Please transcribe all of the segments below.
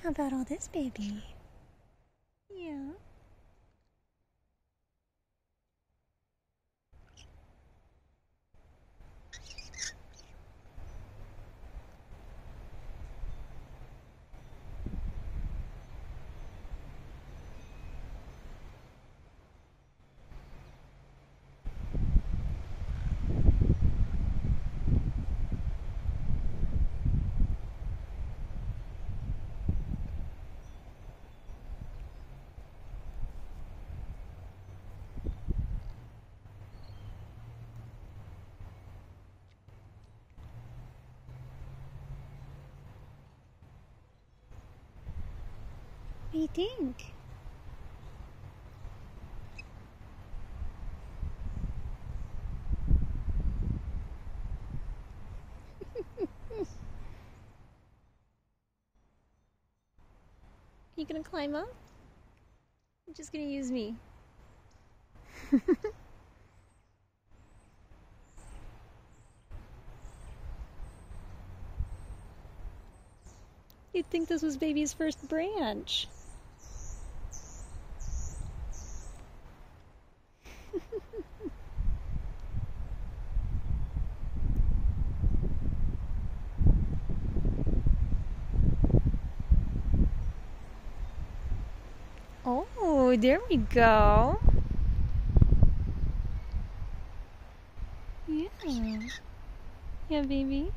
How about all this, baby? Yeah. What do you think? You gonna climb up? You're just gonna use me. You'd think this was baby's first branch. Oh, there we go. Yeah. Yeah, baby.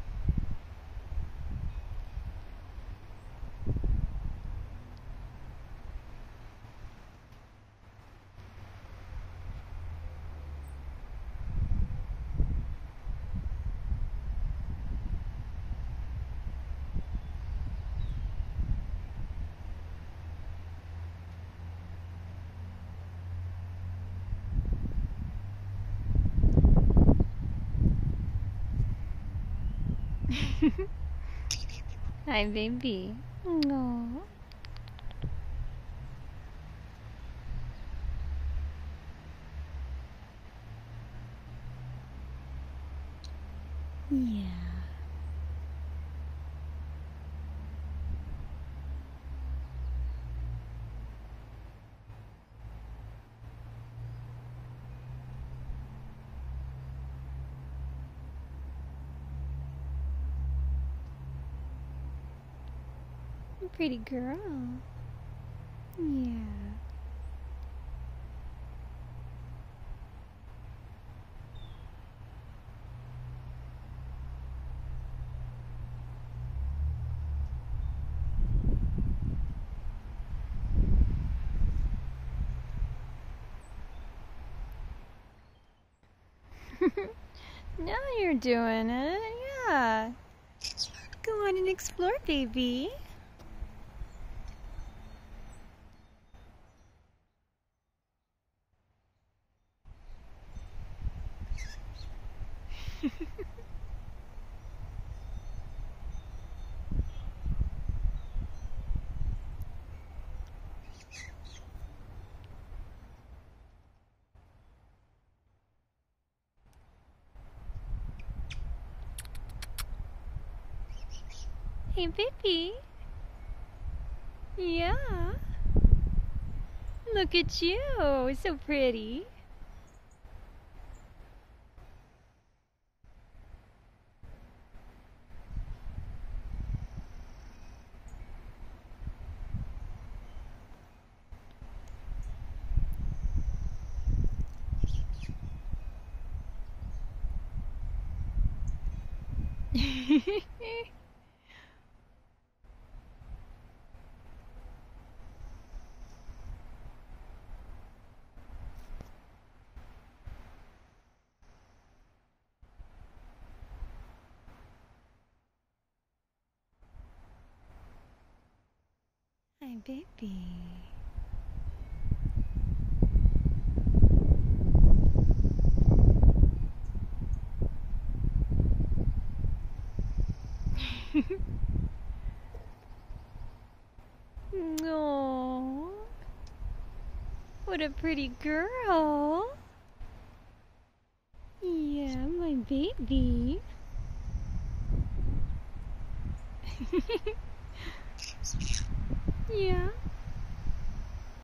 Hi, baby. No. Yeah. Pretty girl. Yeah. Now you're doing it. Yeah. Go on and explore, baby. Hey, baby. Yeah. Look at you. So pretty. Hi, baby. Aww. What a pretty girl. Yeah, my baby. Yeah.